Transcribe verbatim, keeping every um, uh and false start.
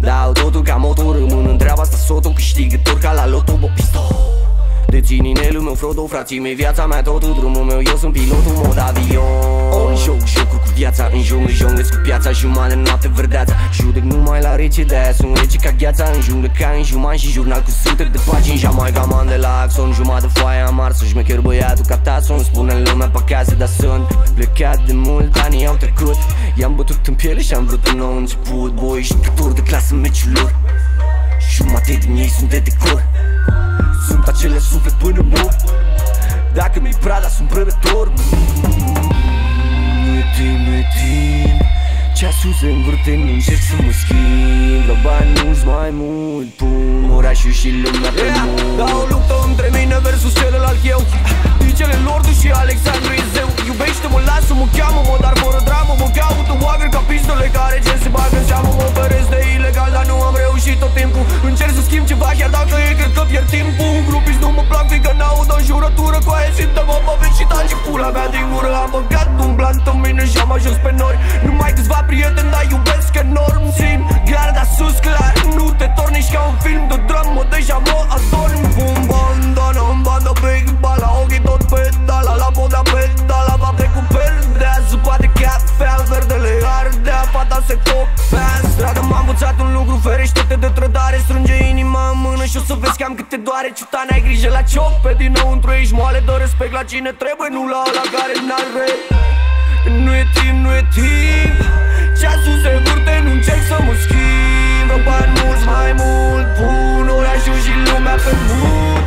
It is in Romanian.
Dau totul ca motor, rămân în treaba asta sotul, câștigător ca la loto, bă, pistol. Dețin inelul meu Frodo, frații mei, viața mea totul, drumul meu, eu sunt pilotul mod avion. În joc, jocuri cu viața, în junglă, jonglez cu piața, jumătate de noapte verdeața. Judec numai la rece, de-aia sunt rece ca gheața. În junglă ca în juman și jurnal cu sute de pagini. Jamaica, Mandela, Axon, jumătate de foaia marsă. Șmecher băiatul ca Tason, spune lumea pe acasă, dar sunt plecat de mult, anii au trecut. I-am bătut în piele și-am vrut un nou început. Boi, jucători de clasă meciulor, jumătate din ei sunt de decor. Sunt acele suflet până mor. Dacă mi-i Prada, sunt prădător. Nu-i timp, nu-i timp. Ceasul se învârte, nu încerc să mă schimb. La bani mulți mai mult, pun orașul și lumea pe mult. Da, o luptă între mine versus celălalt eu. Dicele Lordu și Alexandru e zeu. Iubește-mă, lasă-mă, cheamă-mă, dar fără dramă mă caută oagări ca pistole care gen se bagă în seamă. Mă operez de ilegal, dar nu am reușit tot timpul. Încerc să schimb ceva, chiar dacă e cred că pierd timpul. Grupiți nu mă plac, fiindcă n-aud o jurătură cu aia simtă-mă povesti și taci pula mea din gură. Am băgat un blant în mine și am ajuns pe nori. Numai câțiva prieteni, dar iubesc enorm. Țin garda sus, clar, nu te tornici ca un film de dramă. Deja mă adorm. Bum, bandana, în bandă, big bala, ochii tot pedala, la poda pedala, fapte cu perdea. Zupa de cafea, verdele ardea, fata se copea. În stradă m-am învățat un lucru, ferește-te de trădare. Strânge inima în mână și o să vezi cam cât te doare. Ciutan, ai grijă la ciope, dinăuntru ești moale. Dă respect la cine trebuie, nu la ăla care n-are. Nu e timp, nu e timp. Ceasul se învârte, nu încerc să mă schimb. Bani mulți mai mult, pun orașul și lumea pe mult.